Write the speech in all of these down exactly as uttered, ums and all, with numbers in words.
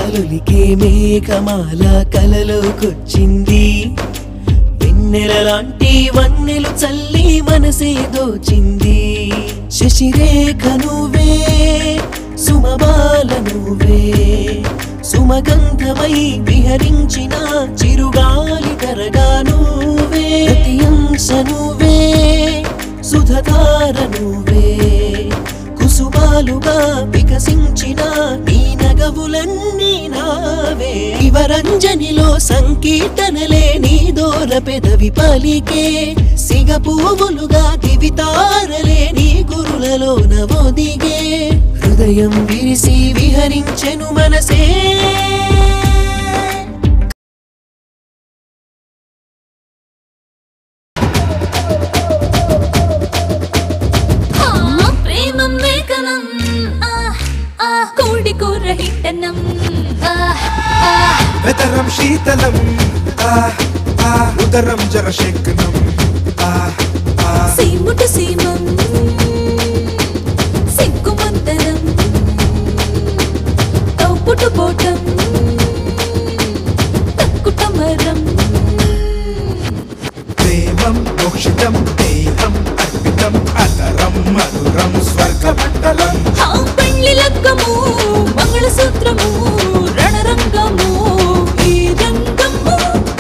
కలులికే మేఘమాల కలలోకొచ్చింది వెన్నెలలాంటి వన్నెలు చల్లి మనసే దోచింది శశిరేఖ నువ్వే సుమబాల నువ్వే సుమగంధమై విహరించిన చిరుగాలి కరగా నువ్వే ప్రతియంశ నువ్వే సుధధార నువ్వే కుసుమాలుగా వికసించిన నీ నగవులన్నీ నావే శివరంజనిలో సంకీర్తనలే నీ దోర పెదవి పలికే సిగ పువ్వులుగా దివితారలే నీ గురులలో నవోదిగే హృదయం విరిసి విహరించెను మనసే వెదరం శీతలం ఉదరం జరశేఖనం సీముటు సీమం సిగ్గుమంతరం తౌపుటు పోటం తక్కుటమరం ప్రేమం మోక్షితం దేహం అర్పితం అతరం మధురం స్వర్గమండలం పెళ్లి లగ్గము మంగళసూత్రము రణరంగము ఈ రంగము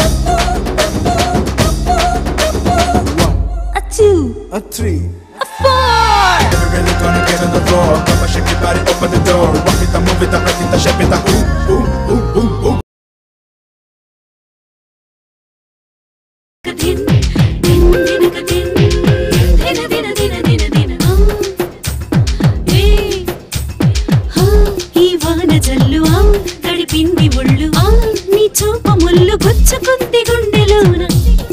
a two a three a four Never really gonna get on the floor Come on shake your body open the door Walk it move it break it shape it ooh ooh ooh ooh ooh kadin din din kadin din din din din din hum hey ha ee vaana jallu ah tadipindi ollu ah nee choopamullu gucchukundi gundelona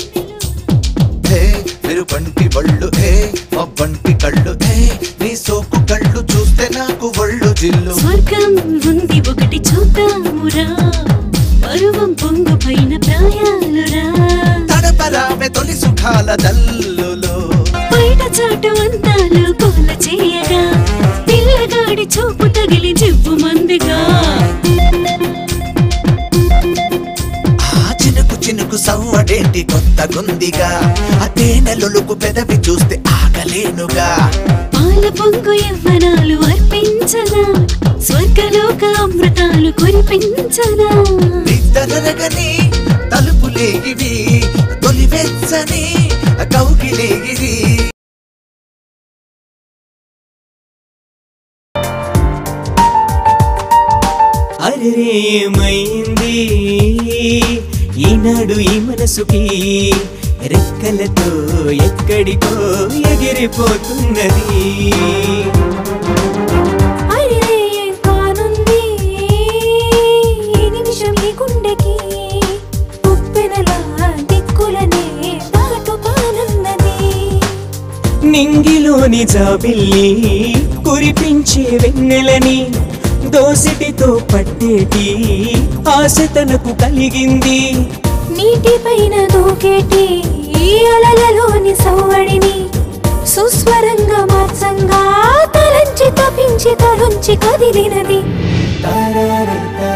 మీరు బంటి వళ్ళు ఏ మా బంటి కళ్ళు ఏ నీ సోకు కళ్ళు చూస్తే నాకు ఒళ్ళు జిల్లు స్వర్గం ఉంది ఒకటి చూద్దామురా పరువం పొంగు పైన ప్రాయాలురా తడపరామె తొలి సుఖాల దల్లులో బయట చాటు అందాలు కోల చేయగా పిల్లగాడి చూపు తగిలి జివ్వు మందిగా చినుకు సవ్వడేంటి కొత్త గుందిగా ఆ తేనెలొలుకు పెదవి చూస్తే ఆగలేనుగా పాల పొంగు యవ్వనాలు అర్పించనా స్వర్గలోక అమృతాలు కురిపించనా నిద్రరగని తలుపులేగివి తొలి వెచ్చని కౌగిలేగిరి అరెరే ఏమైంది ఈనాడు ఈ మనసుకి రెక్కలతో ఎక్కడికో ఎగిరిపోతున్నది అరెరే ఏం కానుంది ఈ నిమిషం ఈ గుండెకి ఉప్పెనలా దిక్కులనే దాటు కానున్నది నింగిలోని జాబిల్లి కురిపించే వెన్నెలని దోసిటితో పట్టేటి ఆశ తనకు కలిగింది నీటిపైన దూకేటి అలలలోని సవ్వడిని సుస్వరంగా మార్చంగా తలంచి తపించి తలుంచి కదిలినది తారారా